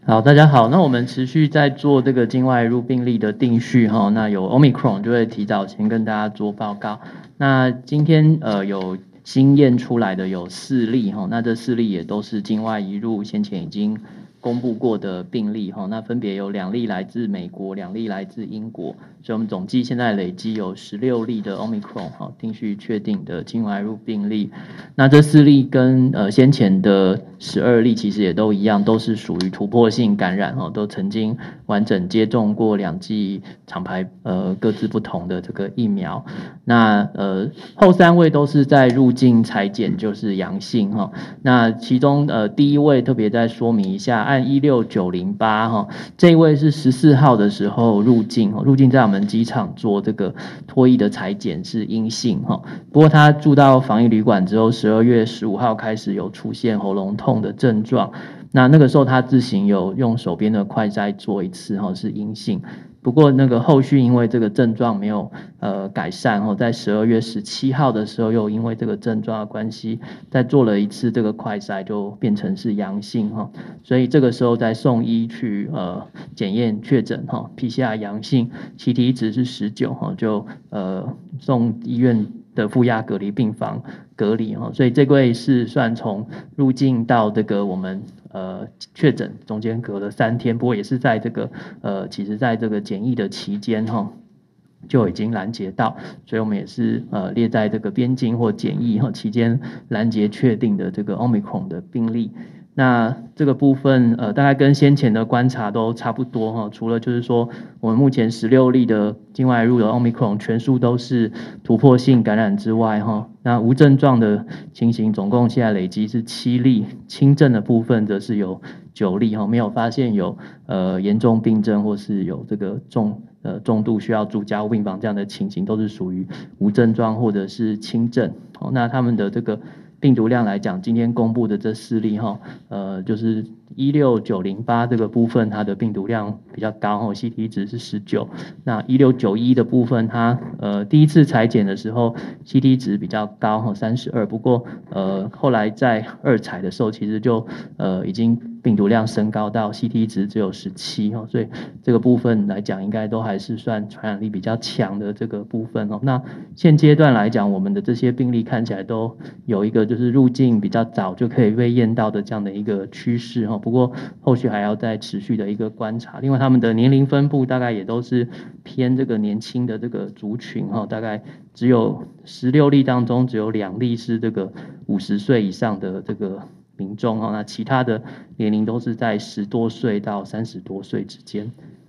好，大家好。那我们持续在做这个境外入病例的定序哈，那有 Omicron 就会提早先跟大家做报告。那今天有新验出来的有4例哈，那这4例也都是境外移入，先前已经公布过的病例哈，那分别有2例来自美国，2例来自英国，所以我们总计现在累积有16例的 Omicron 哈定序确定的境外入病例。那这4例跟先前的12例其实也都一样，都是属于突破性感染哦，都曾经完整接种过2剂厂牌各自不同的这个疫苗。那后3位都是在入境采检就是阳性哈。那其中第1位特别再说明一下，按16908哈，这一位是14号的时候入境在我们机场做这个脱衣的采检是阴性哈。不过他住到防疫旅馆之后，12月15号开始有出现喉咙痛的症状，那个时候他自行有用手边的快筛做一次是阴性。不过那个后续因为这个症状没有改善在12月17号的时候又因为这个症状的关系，再做了一次这个快筛就变成是阳性所以这个时候再送医去检验确诊PCR 阳性，CT 值是19就送医院的负压隔离病房隔离所以这位是算从入境到这个我们确诊中间隔了3天，不过也是在这个其实在这个检疫的期间就已经拦截到，所以我们也是列在这个边境或检疫期间拦截确定的这个 Omicron 的病例。那这个部分大概跟先前的观察都差不多除了就是说我们目前16例的境外入的 Omicron 全数都是突破性感染之外那无症状的情形总共现在累积是7例，轻症的部分则是有9例没有发现有严重病症或是有这个重度需要住加护病房这样的情形，都是属于无症状或者是轻症那他们的这个病毒量来讲，今天公布的这4例就是16908这个部分，它的病毒量比较高CT 值是19，那16911的部分，它第一次采检的时候 CT 值比较高32，不过后来在2采的时候，其实就已经病毒量升高到 CT 值只有17所以这个部分来讲，应该都还是算传染力比较强的这个部分那现阶段来讲，我们的这些病例看起来都有一个就是入境比较早就可以被验到的这样的一个趋势不过后续还要再持续的一个观察。另外他们的年龄分布大概也都是偏这个年轻的这个族群大概只有16例当中只有2例是这个50岁以上的这个民众那其他的年龄都是在10多岁到30多岁之间。